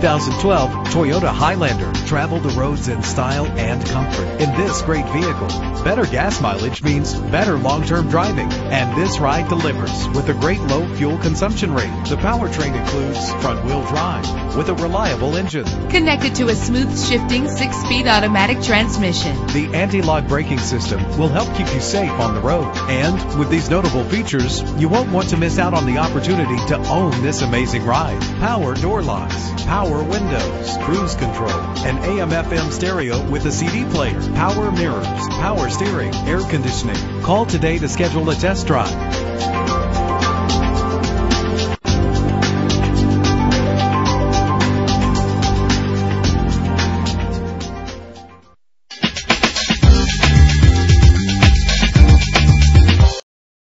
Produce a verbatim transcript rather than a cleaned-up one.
thousand twelve Toyota Highlander. Travel the roads in style and comfort in this great vehicle. Better gas mileage means better long-term driving, and this ride delivers with a great low fuel consumption rate. The powertrain includes front-wheel drive with a reliable engine. Connected to a smooth shifting six-speed automatic transmission. The anti-lock braking system will help keep you safe on the road. And with these notable features, you won't want to miss out on the opportunity to own this amazing ride. Power door locks, power windows, cruise control, an A M F M stereo with a C D player, power mirrors, power steering, air conditioning. Call today to schedule a test drive.